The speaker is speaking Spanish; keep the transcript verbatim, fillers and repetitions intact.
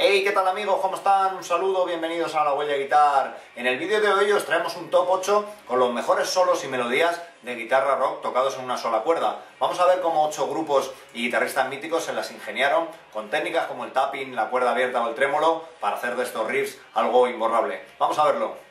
Hey, ¿qué tal amigos? ¿Cómo están? Un saludo, bienvenidos a La Huella Guitar. En el vídeo de hoy os traemos un top ocho con los mejores solos y melodías de guitarra rock tocados en una sola cuerda. Vamos a ver cómo ocho grupos y guitarristas míticos se las ingeniaron con técnicas como el tapping, la cuerda abierta o el trémolo para hacer de estos riffs algo imborrable. Vamos a verlo.